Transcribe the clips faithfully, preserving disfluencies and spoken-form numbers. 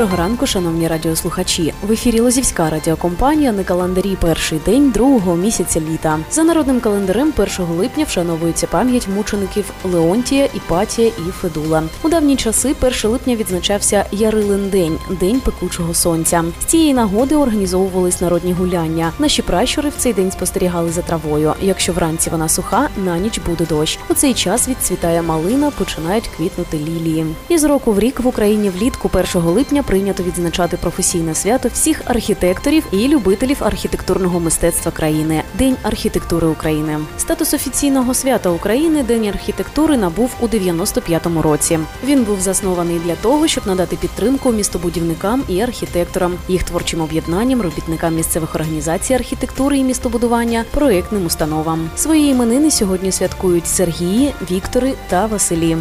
Доброго ранку, шановні радіослухачі. В ефірі Лозівська радіокомпанія на календарі перший день другого місяця літа. За народним календарем першого липня вшановується пам'ять мучеників Леонтія, Іпатія і Федула. У давні часи першого липня відзначався Ярилин день – День пекучого сонця. З цієї нагоди організовувались народні гуляння. Наші пращури в цей день спостерігали за травою. Якщо вранці вона суха, на ніч буде дощ. У цей час відцвітає малина, починають квітнути лілії. І з року в рік в Україні влітку першого липня прийнято відзначати професійне свято всіх архітекторів і любителів архітектурного мистецтва країни – День архітектури України. Статус офіційного свята України День архітектури набув у дев'яносто п'ятому році. Він був заснований для того, щоб надати підтримку містобудівникам і архітекторам, їх творчим об'єднанням, робітникам місцевих організацій архітектури і містобудування, проєктним установам. Свої іменини сьогодні святкують Сергії, Віктори та Василі.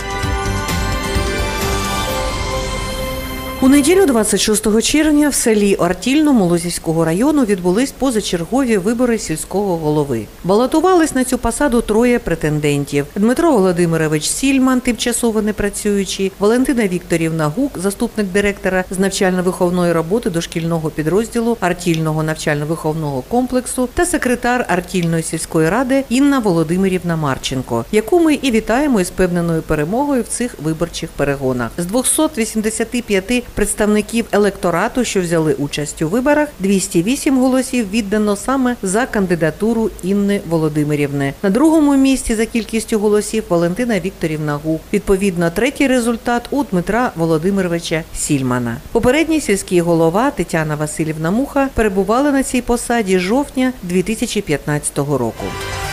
У неділю двадцять шостого червня в селі Артільному Лозівського району відбулись позачергові вибори сільського голови. Балотувались на цю посаду троє претендентів. Дмитро Володимирович Сільман, тимчасово непрацюючий, Валентина Вікторівна Гук, заступник директора з навчально-виховної роботи дошкільного підрозділу Артільного навчально-виховного комплексу та секретар Артільної сільської ради Інна Володимирівна Марченко, яку ми і вітаємо із впевненою перемогою в цих виборчих перегонах. З двохсот вісімдесяти п'яти представників електорату, що взяли участь у виборах, двісті вісім голосів віддано саме за кандидатуру Інни Володимирівни. На другому місці за кількістю голосів Валентина Вікторівна Гук. Відповідно, третій результат у Дмитра Володимировича Сільмана. Попередній сільський голова Тетяна Васильівна Муха перебувала на цій посаді з жовтня дві тисячі п'ятнадцятого року.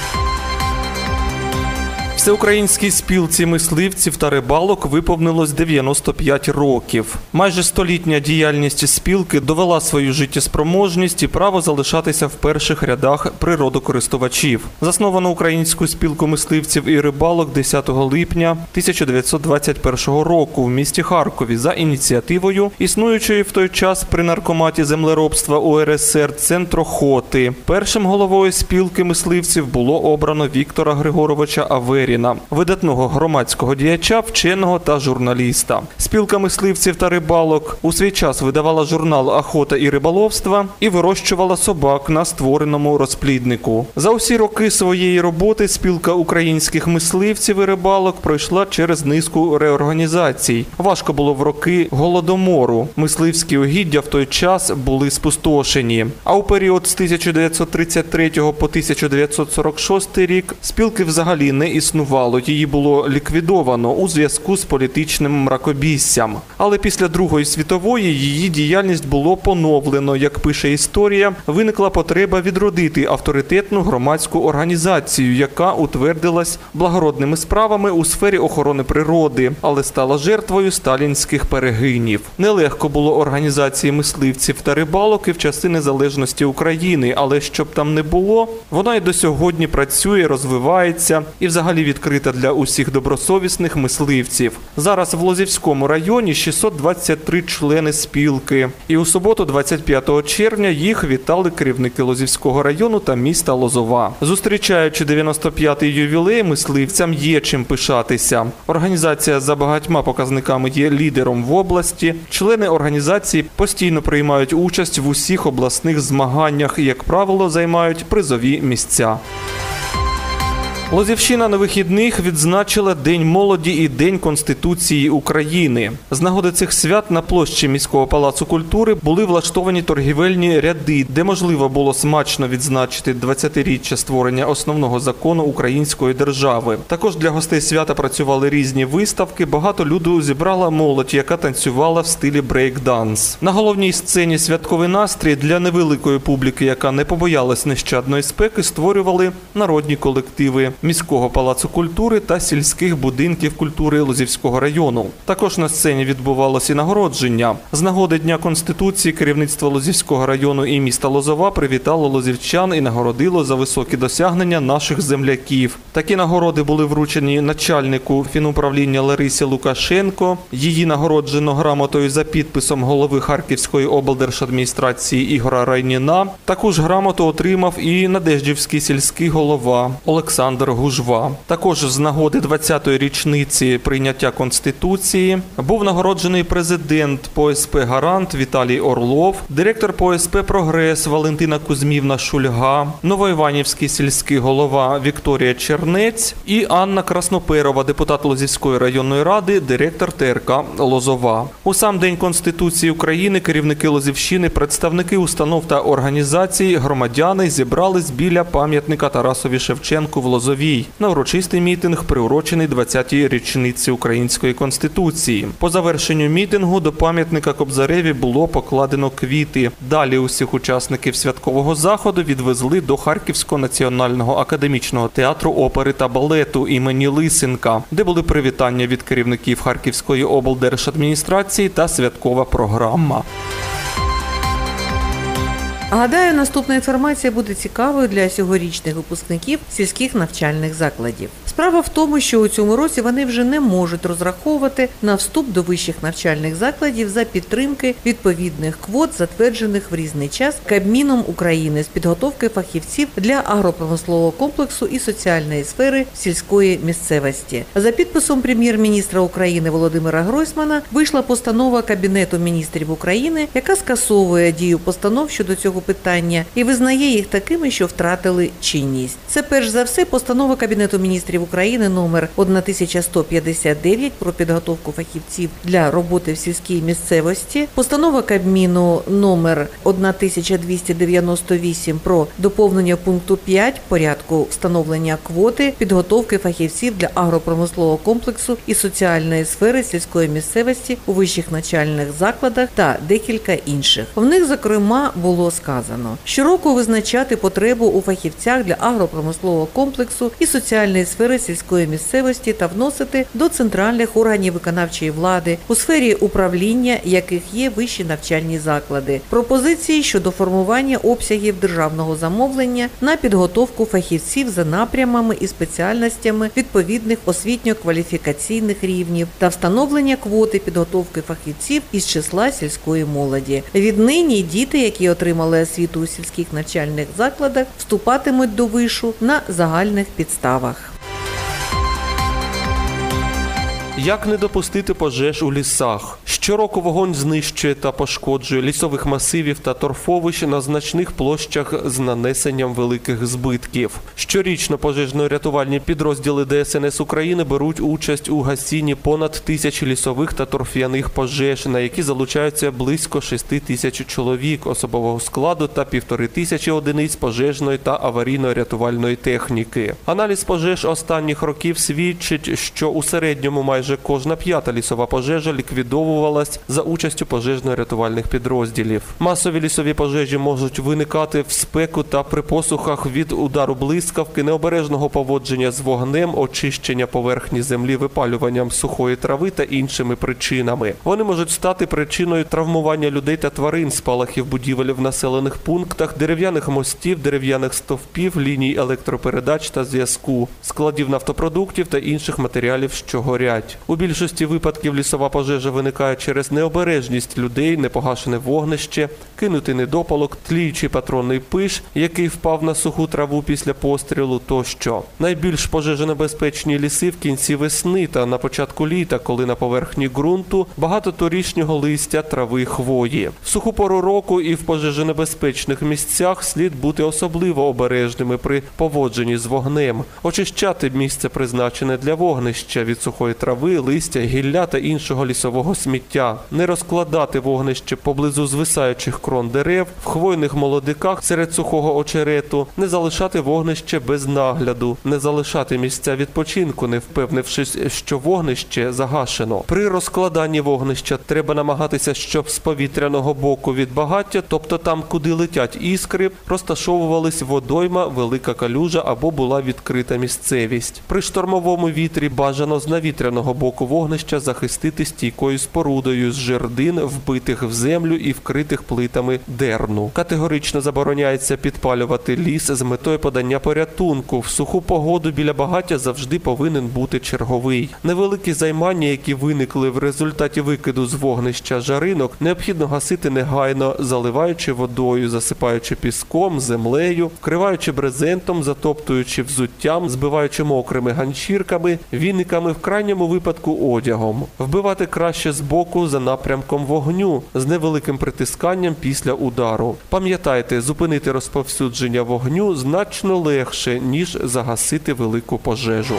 Всеукраїнській спілці мисливців та рибалок виповнилось дев'яносто п'ять років. Майже столітня діяльність спілки довела свою життєспроможність і право залишатися в перших рядах природокористувачів. Засновано Українську спілку мисливців і рибалок десятого липня тисяча дев'ятсот двадцять першого року в місті Харкові за ініціативою існуючої в той час при наркоматі землеробства У Ер Ес Ер Центрохоти. Першим головою спілки мисливців було обрано Віктора Григоровича Аверіна, видатного громадського діяча, вченого та журналіста. Спілка мисливців та рибалок у свій час видавала журнал «Охота і риболовство» і вирощувала собак на створеному розпліднику. За усі роки своєї роботи спілка українських мисливців і рибалок пройшла через низку реорганізацій. Важко було в роки Голодомору. Мисливські угіддя в той час були спустошені. А у період з тисяча дев'ятсот тридцять третього по тисяча дев'ятсот сорок шостий рік спілки взагалі не існувало. Її було ліквідовано у зв'язку з політичним мракобіссям. Але після Другої світової її діяльність було поновлено. Як пише історія, виникла потреба відродити авторитетну громадську організацію, яка утвердилась благородними справами у сфері охорони природи, але стала жертвою сталінських перегинів. Нелегко було організації мисливців та рибалок і в часи незалежності України, але щоб там не було, вона і до сьогодні працює, розвивається і взагалі відкрита для усіх добросовісних мисливців. Зараз в Лозівському районі шістсот двадцять три члени спілки. І у суботу, двадцять п'ятого червня, їх вітали керівники Лозівського району та міста Лозова. Зустрічаючи дев'яносто п'ятий ювілей, мисливцям є чим пишатися. Організація за багатьма показниками є лідером в області. Члени організації постійно приймають участь в усіх обласних змаганнях і, як правило, займають призові місця. Лозівщина на вихідних відзначила День молоді і День Конституції України. З нагоди цих свят на площі міського палацу культури були влаштовані торгівельні ряди, де можливо було смачно відзначити двадцятиріччя створення основного закону української держави. Також для гостей свята працювали різні виставки, багато люду зібрала молодь, яка танцювала в стилі брейк-данс. На головній сцені святковий настрій для невеликої публіки, яка не побоялась нещадної спеки, створювали народні колективи міського палацу культури та сільських будинків культури Лозівського району. Також на сцені відбувалося і нагородження. З нагоди Дня Конституції керівництво Лозівського району і міста Лозова привітало лозівчан і нагородило за високі досягнення наших земляків. Такі нагороди були вручені начальнику фінуправління Ларисі Лукашенко. Її нагороджено грамотою за підписом голови Харківської облдержадміністрації Ігора Райніна. Таку ж грамоту отримав і Надеждівський сільський голова Олександр Володимир Гужва. Також з нагоди двадцятої річниці прийняття Конституції був нагороджений президент По Ес Пе «Гарант» Віталій Орлов, директор По Ес Пе «Прогрес» Валентина Кузьмівна Шульга, новоіванівський сільський голова Вікторія Чернець і Анна Красноперова, депутат Лозівської районної ради, директор Те Ер Ка «Лозова». У сам День Конституції України керівники Лозівщини, представники установ та організацій, громадяни зібрались біля пам'ятника Тарасові Шевченку в Лозовій на урочистий мітинг, приурочений двадцятій річниці Української Конституції. По завершенню мітингу до пам'ятника Кобзареві було покладено квіти. Далі усіх учасників святкового заходу відвезли до Харківського національного академічного театру опери та балету імені Лисенка, де були привітання від керівників Харківської облдержадміністрації та святкова програма. Гадаю, наступна інформація буде цікавою для цьогорічних випускників сільських навчальних закладів. Справа в тому, що у цьому році вони вже не можуть розраховувати на вступ до вищих навчальних закладів за підтримки відповідних квот, затверджених в різний час Кабміном України з підготовки фахівців для агропромислового комплексу і соціальної сфери сільської місцевості. За підписом прем'єр-міністра України Володимира Гройсмана вийшла постанова Кабінету міністрів України, яка скасовує дію постанов щодо цього питання і визнає їх такими, що втратили чинність. Це перш за все постанова Кабінету міністрів України номер тисяча сто п'ятдесят дев'ять про підготовку фахівців для роботи в сільській місцевості, постанова Кабміну номер тисяча двісті дев'яносто вісім про доповнення пункту п'ять порядку встановлення квоти підготовки фахівців для агропромислового комплексу і соціальної сфери сільської місцевості у вищих навчальних закладах та декілька інших. В них, зокрема, було сказано: щороку визначати потребу у фахівцях для агропромислового комплексу і соціальної сфери сільської місцевості та вносити до центральних органів виконавчої влади, у сфері управління яких є вищі навчальні заклади, пропозиції щодо формування обсягів державного замовлення на підготовку фахівців за напрямами і спеціальностями відповідних освітньо-кваліфікаційних рівнів та встановлення квоти підготовки фахівців із числа сільської молоді. Віднині діти, які отримали освіту у сільських навчальних закладах, вступатимуть до вишу на загальних підставах. Як не допустити пожеж у лісах? Щороку вогонь знищує та пошкоджує лісових масивів та торфовищ на значних площах з нанесенням великих збитків. Щорічно пожежно-рятувальні підрозділи Де Ес Ен Ес України беруть участь у гасінні понад тисячі лісових та торф'яних пожеж, на які залучаються близько шести тисяч чоловік особового складу та півтори тисячі одиниць пожежної та аварійно-рятувальної техніки. Аналіз пожеж останніх років свідчить, що у середньому майже кожна п'ята лісова пожежа ліквідовувалась за участю пожежно-рятувальних підрозділів. Масові лісові пожежі можуть виникати в спеку та при посухах від удару блискавки, необережного поводження з вогнем, очищення поверхні землі випалюванням сухої трави та іншими причинами. Вони можуть стати причиною травмування людей та тварин, спалахів будівель в населених пунктах, дерев'яних мостів, дерев'яних стовпів, ліній електропередач та зв'язку, складів нафтопродуктів та інших матеріалів, що горять. У більшості випадків лісова пожежа виникає через необережність людей, непогашене вогнище, кинутий недопалок, тліючий патронний пиш, який впав на суху траву після пострілу тощо. Найбільш пожежонебезпечні ліси в кінці весни та на початку літа, коли на поверхні ґрунту багато торішнього листя, трави, хвої. В суху пору року і в пожежонебезпечних місцях слід бути особливо обережними при поводженні з вогнем, очищати місце, призначене для вогнища, від сухої трави, листя, гілля та іншого лісового сміття, не розкладати вогнище поблизу звисаючих крон дерев, в хвойних молодиках серед сухого очерету, не залишати вогнище без нагляду, не залишати місця відпочинку, не впевнившись, що вогнище загашено. При розкладанні вогнища треба намагатися, щоб з повітряного боку від багаття, тобто там, куди летять іскри, розташовувались водойма, велика калюжа або була відкрита місцевість. При штормовому вітрі бажано з навітряного боку вогнища захистити стійкою спорудою з жердин, вбитих в землю і вкритих плитами дерну. Категорично забороняється підпалювати ліс з метою подання порятунку. В суху погоду біля багаття завжди повинен бути черговий. Невеликі займання, які виникли в результаті викиду з вогнища жаринок, необхідно гасити негайно, заливаючи водою, засипаючи піском, землею, вкриваючи брезентом, затоптуючи взуттям, збиваючи мокрими ганчірками, віниками, в крайньому випадку одягом. Вбивати краще з боку за напрямком вогню, з невеликим притисканням після удару. Пам'ятайте, зупинити розповсюдження вогню значно легше, ніж загасити велику пожежу.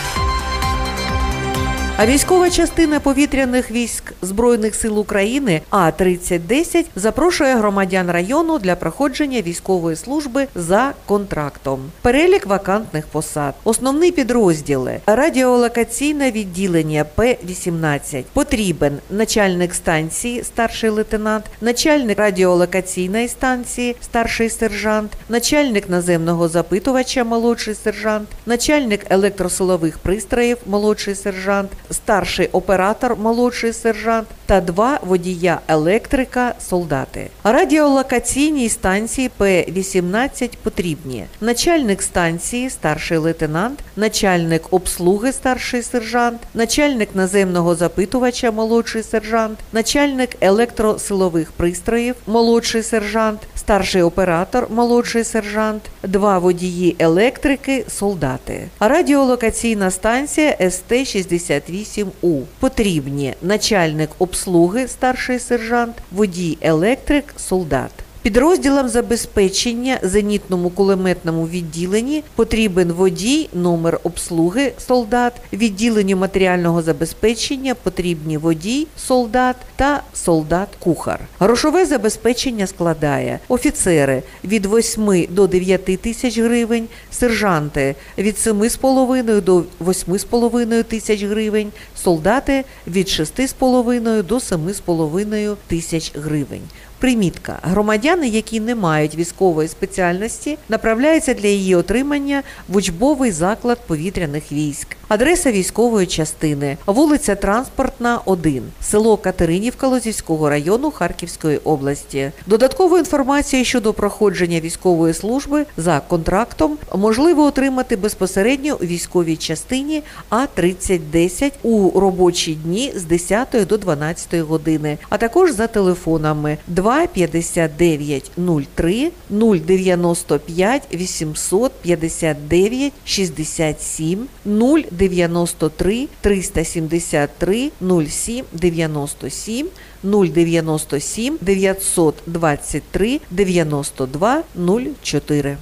А військова частина повітряних військ Збройних сил України А тридцять десять запрошує громадян району для проходження військової служби за контрактом. Перелік вакантних посад. Основні підрозділи. Радіолокаційне відділення П вісімнадцять. Потрібен начальник станції, старший лейтенант, начальник радіолокаційної станції, старший сержант, начальник наземного запитувача, молодший сержант, начальник електросилових пристроїв, молодший сержант, старший оператор, молодший сержант та два водія-електрика, солдати. Радіолокаційній станції П вісімнадцять потрібні начальник станції, старший лейтенант, начальник обслуги, старший сержант, начальник наземного запитувача, молодший сержант, начальник електросилових пристроїв, молодший сержант, старший оператор, молодший сержант, два водії-електрики, солдати. Радіолокаційна станція С Т шістдесят вісім У. Потрібні начальник обслуги, старший сержант, водій-електрик, солдат. Підрозділам забезпечення зенітному кулеметному відділенні потрібен водій, номер обслуги, солдат, відділенню матеріального забезпечення потрібні водій, солдат та солдат-кухар. Грошове забезпечення складає офіцери від восьми до дев'яти тисяч гривень, сержанти від семи з половиною до восьми з половиною тисяч гривень, солдати від шести з половиною до семи з половиною тисяч гривень. Примітка. Громадяни, які не мають військової спеціальності, направляються для її отримання в учбовий заклад повітряних військ. Адреса військової частини. Вулиця Транспортна, один. Село Катеринівка Лозівського району Харківської області. Додаткову інформацію щодо проходження військової служби за контрактом можливо отримати безпосередньо у військовій частині А тридцять десять у робочі дні з десятої до дванадцятої години, а також за телефонами два п'ятдесят дев'ять нуль три, нуль дев'яносто п'ять вісімсот п'ятдесят дев'ять шістдесят сім, нуль дев'яносто три триста сімдесят три нуль сім дев'яносто сім, нуль дев'яносто сім дев'ятсот двадцять три дев'яносто два нуль чотири.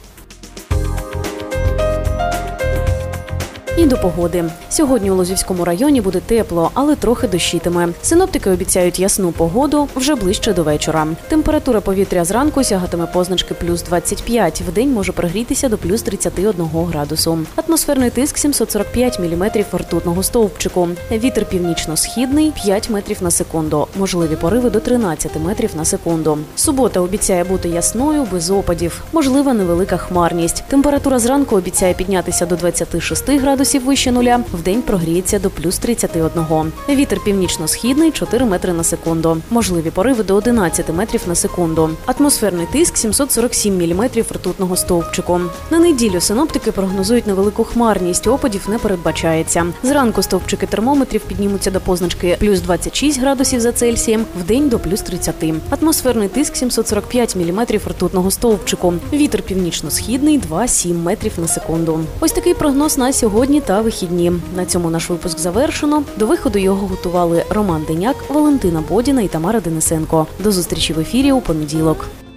І до погоди. Сьогодні у Лозівському районі буде тепло, але трохи дощитиме. Синоптики обіцяють ясну погоду вже ближче до вечора. Температура повітря зранку сягатиме позначки плюс двадцять п'ять, вдень може прогрітися до плюс тридцять один градусу. Атмосферний тиск сімсот сорок п'ять міліметрів ртутного стовпчику. Вітер північно-східний п'ять метрів на секунду. Можливі пориви до тринадцяти метрів на секунду. Субота обіцяє бути ясною, без опадів. Можлива невелика хмарність. Температура зранку обіцяє піднятися до двадцяти шести градусів вище нуля, вдень прогріється до плюс тридцяти одного. Вітер північно-східний чотири метри на секунду. Можливі пориви до одинадцяти метрів на секунду. Атмосферний тиск сімсот сорок сім міліметрів ртутного стовпчику. На неділю синоптики прогнозують невелику хмарність, опадів не передбачається. Зранку стовпчики термометрів піднімуться до позначки плюс двадцять шість градусів за Цельсієм, вдень до плюс тридцяти. Атмосферний тиск сімсот сорок п'ять міліметрів ртутного стовпчику. Вітер північно-східний два цілих сім метрів на секунду. Ось такий прогноз на сьогодні та вихідні. На цьому наш випуск завершено. До виходу його готували Роман Деняк, Валентина Бодіна і Тамара Денисенко. До зустрічі в ефірі у понеділок.